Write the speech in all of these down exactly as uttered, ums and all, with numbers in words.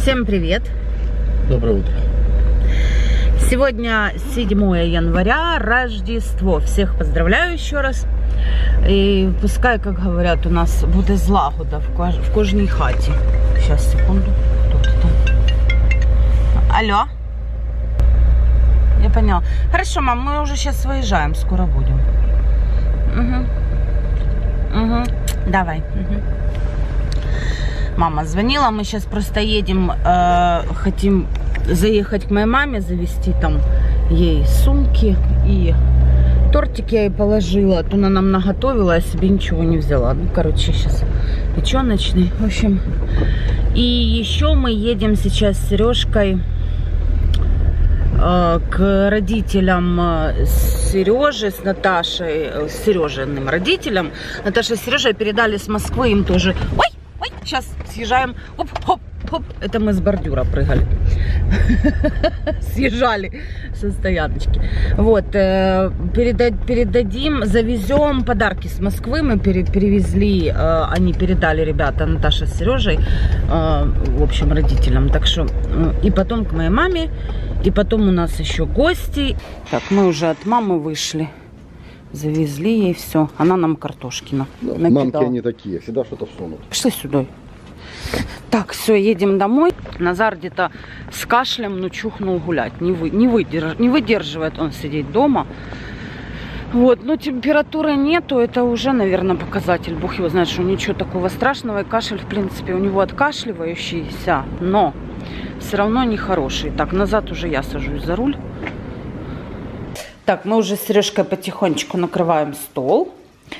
Всем привет! Доброе утро! Сегодня седьмое января, Рождество. Всех поздравляю еще раз. И пускай, как говорят, у нас будет злагода в, кож... в кожній хаті. Сейчас, секунду. Кто-то там. Алло? Я поняла. Хорошо, мам, мы уже сейчас выезжаем, скоро будем. Угу. Угу. Давай. Угу. Мама звонила, мы сейчас просто едем, э, хотим заехать к моей маме, завести там ей сумки и тортик я ей положила, а то она нам наготовила, я себе ничего не взяла. Ну, короче, сейчас печеночный, в общем. И еще мы едем сейчас с Сережкой э, к родителям Сережи с Наташей, с Сережиным родителям. Наташа и Сережа передали с Москвы им тоже. Ой! Ой, сейчас съезжаем. Оп, хоп, хоп. Это мы с бордюра прыгали. Съезжали со стояночки. Вот. Передадим, завезем подарки с Москвы. Мы перевезли, они передали, ребята, Наташа с Сережей, в общем, родителям. Так что и потом к моей маме, и потом у нас еще гости. Так, мы уже от мамы вышли. Завезли ей все. Она нам картошки на, да, мамки они такие, всегда что-то всунут. Пошли сюда. Так, все, едем домой. Назар где-то с кашлем, ну, чухнул гулять. Не, вы, не, выдерж, не выдерживает он сидеть дома. Вот, но температуры нету. Это уже, наверное, показатель. Бог его знает, что ничего такого страшного. И кашель, в принципе, у него откашливающийся. Но все равно нехороший. Так, назад уже я сажусь за руль. Так, мы уже с Сережкой потихонечку накрываем стол.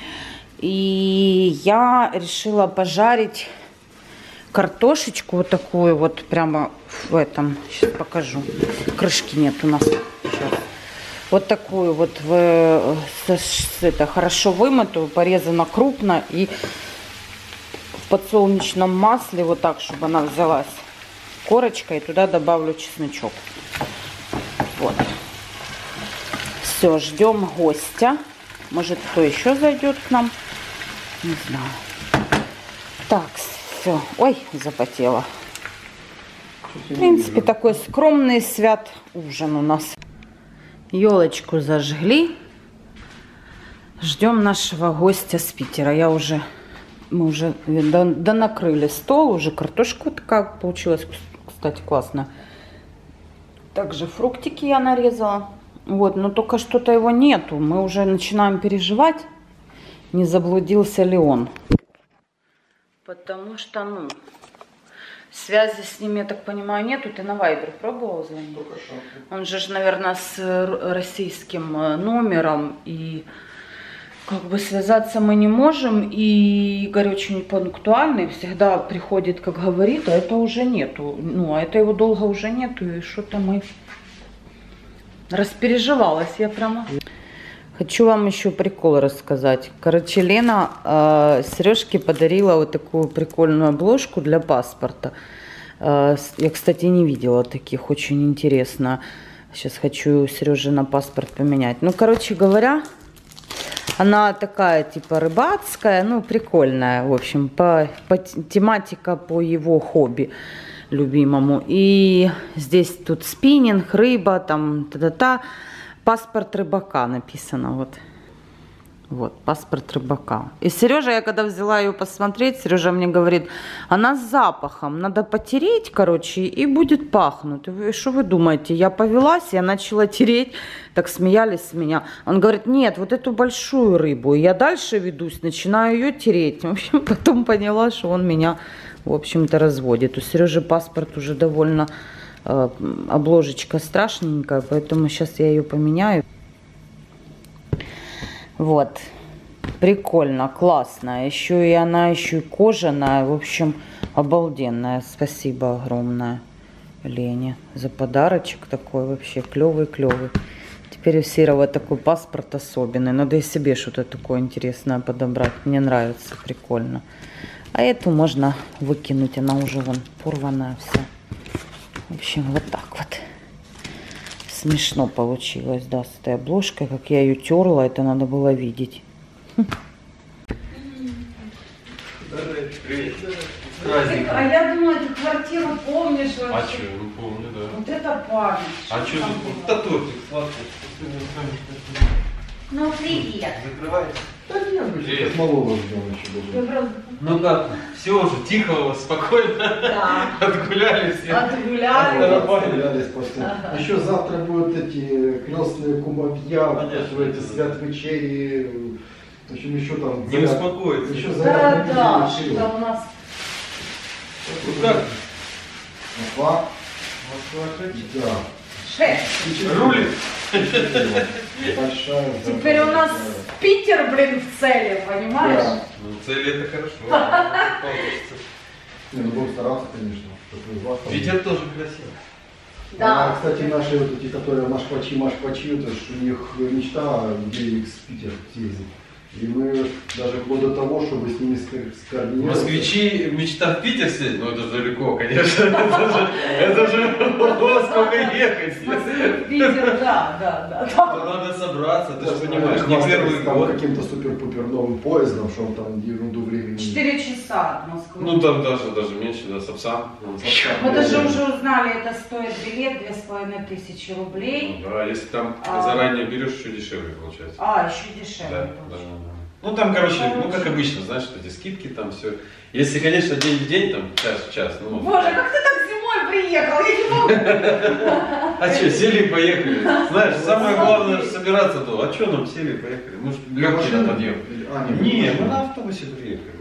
И я решила пожарить картошечку вот такую вот прямо в этом. Сейчас покажу. Крышки нет у нас. Сейчас. Вот такую вот в, с, это, хорошо вымытую, порезана крупно и в подсолнечном масле вот так, чтобы она взялась корочкой. И туда добавлю чесночок. Вот. Все, ждем гостя. Может, кто еще зайдет к нам. Не знаю. Так, все. Ой, запотела. В принципе, такой скромный свят ужин у нас. Елочку зажгли. Ждем нашего гостя с Питера. Я уже, мы уже донакрыли стол. Уже картошка такая получилась, кстати, классно. Также фруктики я нарезала. Вот, но только что-то его нету. Мы уже начинаем переживать, не заблудился ли он. Потому что, ну, связи с ним, я так понимаю, нету. Ты на Вайбер пробовал звонить? Он же, наверное, с российским номером. И как бы связаться мы не можем. И Игорь очень пунктуальный. Всегда приходит, как говорит, а это уже нету. Ну, а это его долго уже нету. И что-то мы... Распереживалась я прямо. Хочу вам еще прикол рассказать. Короче, Лена э, Сережке подарила вот такую прикольную обложку для паспорта. Э, я, кстати, не видела таких. Очень интересно. Сейчас хочу Сереже на паспорт поменять. Ну, короче говоря, она такая типа рыбацкая. Ну, прикольная. В общем, по, по тематика по его хобби любимому. И здесь тут спиннинг, рыба, там, та-та-та. Паспорт рыбака написано, вот. Вот, паспорт рыбака. И Сережа, я когда взяла ее посмотреть, Сережа мне говорит, она с запахом, надо потереть, короче, и будет пахнуть. И что вы думаете? Я повелась, я начала тереть, так смеялись с меня. Он говорит, нет, вот эту большую рыбу. И я дальше ведусь, начинаю ее тереть. В общем, потом поняла, что он меня... в общем-то, разводит. У Сережи паспорт уже довольно э, обложечка страшненькая, поэтому сейчас я ее поменяю. Вот. Прикольно, классно. Еще и она еще и кожаная. В общем, обалденная. Спасибо огромное Лене за подарочек такой. Вообще клевый-клевый. Теперь у Серого такой паспорт особенный. Надо и себе что-то такое интересное подобрать. Мне нравится, прикольно. А эту можно выкинуть, она уже вон порванная вся. В общем, вот так вот. Смешно получилось, да, с этой обложкой. Как я ее терла, это надо было видеть. Привет. Привет. Ты, а я думала, ты квартиру помнишь вообще. А что, не помню, да. Вот это память. А что там тут? было? Да тортик сладкий. Ну, привет. Закрывается. Да нет, мы Привет. сейчас малого ждем еще Я даже. просто... Ну как, все уже, тихо у вас, спокойно. Да. Отгуляли все. Отгуляли. Отгулялись после. Еще завтра будут эти крестные кумовья, Понятно. эти свят-вечери. В общем, еще там... Не успокоится. Еще Да, заряд да, неделю что у нас... Ну как? Москва? Москва Да. Шесть. рулит. Большая. Теперь у нас Питер, блин, в цели, понимаешь? Да. Ну, цель это хорошо. Получится. Не, ну будем стараться, конечно. чтобы из вас там- Питер тоже красиво. Да. А, кстати, наши вот эти, которые машквачи, машквачи, это ж у них мечта где их в Питер съездить. И мы даже вплоть до того, чтобы с ними скор- скоординироваться. Москвичи мечта в Питер сидеть, ну это же далеко, конечно. Это же, это же о, сколько ехать. Питер, да, да, да. Это надо собраться, ты же понимаешь, не первый там год. каким-то супер-пупер новым поездом, что он там ерунду времени. Четыре часа от Москвы. Ну там даже, даже меньше, да, Сапсан. Мы даже уже узнали, это стоит билет две с половиной тысячи рублей. Да, если там А. заранее берешь, еще дешевле получается. А, еще дешевле. Да, да, точно. да. Ну там, короче, ну как обычно, знаешь, что эти скидки там все. Если, конечно, день в день, там, час в час, ну. Боже, как ты так зимой приехал? Я не могу. А что, сели и поехали. Знаешь, самое главное собираться то. А что нам сели и поехали? Мы же легкие на подъем. А, Не, мы на автобусе приехали.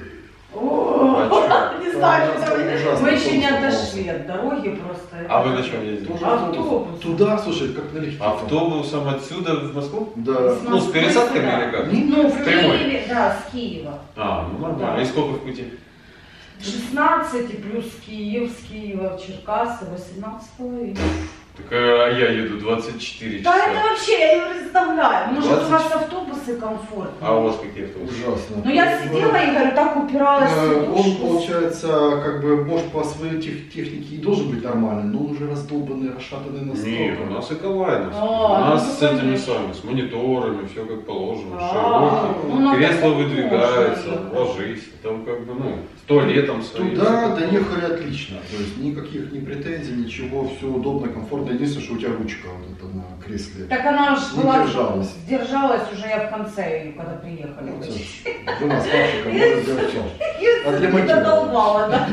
О, А не знаю, Да, что это мы- ужасно, мы еще не автобус отошли от дороги просто. А вы на чем ездили? Тоже Автобус. Туда, слушай, как налегке. Автобусом отсюда в Москву? Да. Ну, с пересадками Да. или как? Ну, в Прямой. Киеве, да, с Киева. А, ну нормально. Да. И сколько в пути? шестнадцать и плюс Киев, с Киева в Черкассы восемнадцать с половиной. Так а я еду двадцать четыре Да это часа. вообще, я не представляю. Может, у двадцать вас автобусы комфортные? А у вас какие автобусы? Ужасно. Ну я сидела и говорю, так упиралась. Э, в Он, подушку. получается, как бы, может, по своей тех- технике и должен быть нормальный, но он уже раздолбанный, расшатанный настолько. Нет, у нас эковая нас. А, у нас ну, с этими конечно. самыми, с мониторами, все как положено, А, широкий, ну, на кресло таком выдвигается, можно ехать. ложись, там как бы, ну, с туалетом своим. Туда всё такое. доехали отлично, то есть никаких ни претензий, ничего, все удобно, комфортно. Единственное, что у тебя ручка вот эта на кресле. Так она же Не была, держалась. держалась уже я в конце ее, когда приехали. Ну, жена с мальчиком может сделать все. Я Отремонтировала. задолбала, да.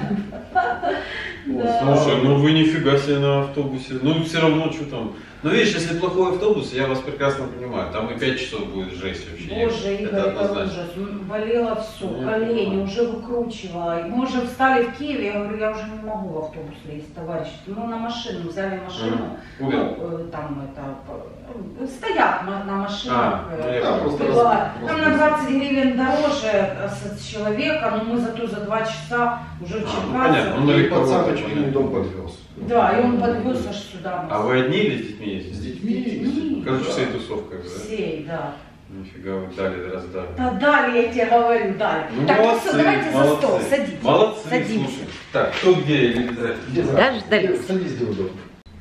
Вот, Да. Слушай, ну вы нифига себе на автобусе. Ну все равно, что там. Ну видишь, если плохой автобус, я вас прекрасно понимаю, там и пять часов будет жесть вообще. Боже, Игорь, это однозначно. ужас. Болело все, Ну, колени, понимаю. уже выкручивала. И мы уже встали в Киеве, я говорю, я уже не могу в автобус лезть, товарищ. Ну, на машину, взяли машину. Мгм. Куда? Ну, э, там это, э, стоят на, на машинах. А, э, ну, я Да, понял. просто Была- раз- Там раз- на двадцать гривен дороже э, с, с человека, но мы зато за два часа уже в А, ну, Черкасах. понятно, ну, И далеко пацан вот, чуть ли понятно. не дом подвез. Да, и он подвез аж сюда. А вы одни или с детьми ездите? С детьми. детьми. Короче, Да. всей тусовкой, да? Всей, да. Нифига вы дали, раздали. Да дали, я тебе говорю, дали. Ну, Так, молодцы, ну все, давайте за молодцы. стол, садитесь. Молодцы, Садимся. слушай. Так, кто где или обязательно? Где за- Дождались. где- Садись, где удобно.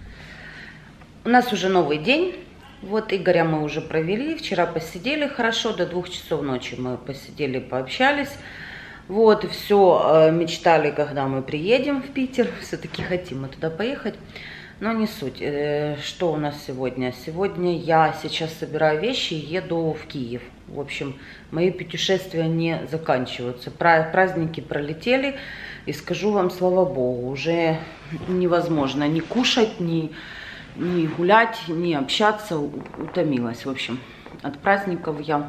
У нас уже новый день. Вот Игоря мы уже провели. Вчера посидели хорошо, до двух часов ночи мы посидели, пообщались. Вот, все, мечтали, когда мы приедем в Питер. Все-таки хотим мы туда поехать. Но не суть. Э, Что у нас сегодня? Сегодня я сейчас собираю вещи и еду в Киев. В общем, мои путешествия не заканчиваются. Пра- Праздники пролетели. И скажу вам, слава богу, уже невозможно ни кушать, ни, ни гулять, ни общаться. У- Утомилась, в общем, от праздников я.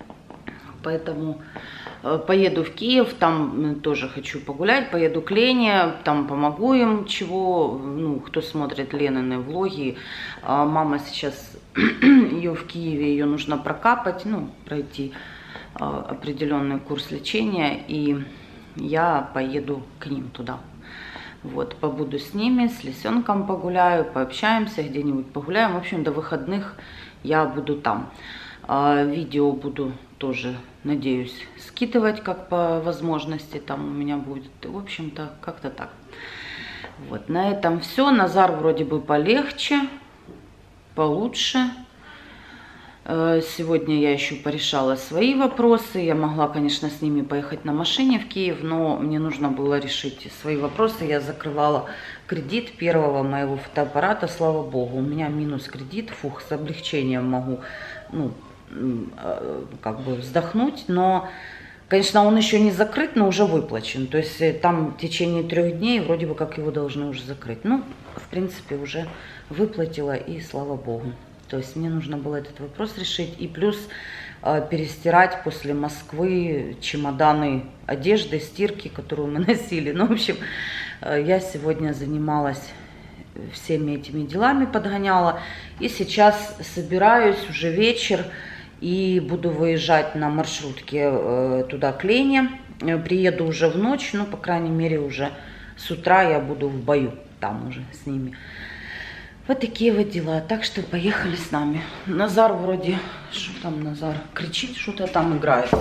Поэтому э, поеду в Киев, там м, тоже хочу погулять, поеду к Лене, там помогу им, чего, ну, кто смотрит Ленины влоги. А мама сейчас, ее в Киеве, ее нужно прокапать, ну, пройти а, определенный курс лечения, и я поеду к ним туда. Вот, побуду с ними, с лисенком погуляю, пообщаемся, где-нибудь погуляем. В общем, до выходных я буду там. А, видео буду тоже, надеюсь, скидывать как по возможности. Там у меня будет, в общем-то, как-то так. Вот, на этом все. Назар вроде бы полегче, получше. Сегодня я еще порешала свои вопросы. Я могла, конечно, с ними поехать на машине в Киев, но мне нужно было решить свои вопросы. Я закрывала кредит первого моего фотоаппарата, слава богу. У меня минус кредит, фух, с облегчением могу, ну, как бы вздохнуть. Но, конечно, он еще не закрыт, но уже выплачен. То есть там в течение трех дней вроде бы как его должны уже закрыть. Ну, в принципе, уже выплатила, и слава богу. То есть мне нужно было этот вопрос решить. И плюс э, перестирать после Москвы чемоданы одежды, стирки, которую мы носили. Ну, в общем, э, я сегодня занималась всеми этими делами, подгоняла. И сейчас собираюсь, уже вечер, и буду выезжать на маршрутке э, туда, к Лене. Приеду уже в ночь, ну, по крайней мере, уже с утра я буду в бою там уже с ними. Вот такие вот дела. Так что поехали с нами. Назар вроде... Что там Назар? Кричит, что-то там играется.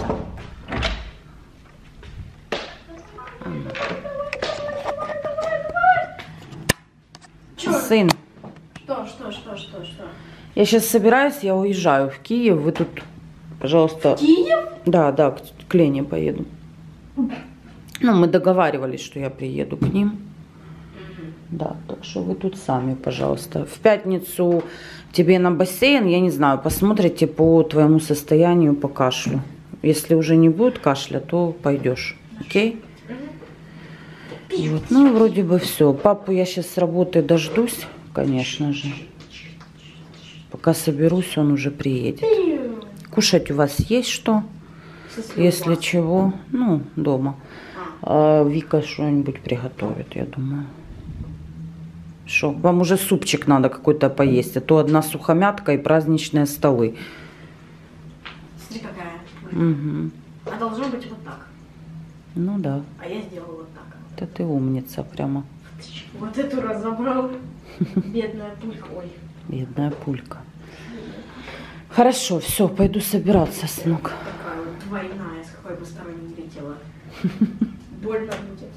Чё? Сын. Что, что, что, что, что? Я сейчас собираюсь, я уезжаю в Киев. Вы тут, пожалуйста... Киев? Да, да, к, к Лене поеду. Ну, мы договаривались, что я приеду к ним. Да, так что вы тут сами, пожалуйста. В пятницу тебе на бассейн, я не знаю, посмотрите по твоему состоянию, по кашлю. Если уже не будет кашля, то пойдешь, окей? Вот, ну, вроде бы все. Папу я сейчас с работы дождусь, конечно же. Пока соберусь, он уже приедет. Кушать у вас есть что? Если чего, ну, дома. А Вика что-нибудь приготовит, я думаю. Что, вам уже супчик надо какой-то поесть, а то одна сухомятка и праздничные столы. Смотри, какая. Угу. А должно быть вот так. Ну да. А я сделала вот так. Да ты умница прямо. Вот эту разобрал. Бедная пулька. Ой. Бедная пулька. Хорошо, все, пойду собираться, сынок. Такая вот двойная, с какой бы стороны не летела. Больно будет.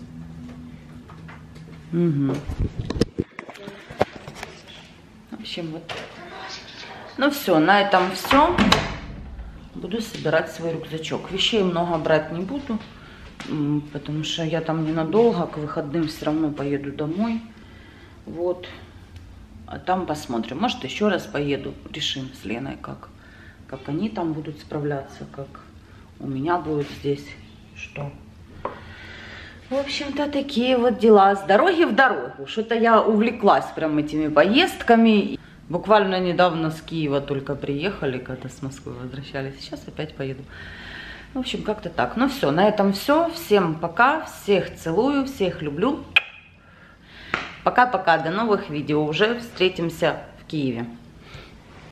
Угу. В общем, вот. Ну все, на этом все. Буду собирать свой рюкзачок. Вещей много брать не буду, потому что я там ненадолго, к выходным все равно поеду домой. Вот. А там посмотрим. Может, еще раз поеду. Решим с Леной, как, как они там будут справляться, как у меня будет здесь что. В общем-то, такие вот дела. С дороги в дорогу. Что-то я увлеклась прям этими поездками. Буквально недавно с Киева только приехали, когда с Москвы возвращались. Сейчас опять поеду. В общем, как-то так. Ну все, на этом все. Всем пока. Всех целую, всех люблю. Пока-пока. До новых видео. Уже встретимся в Киеве.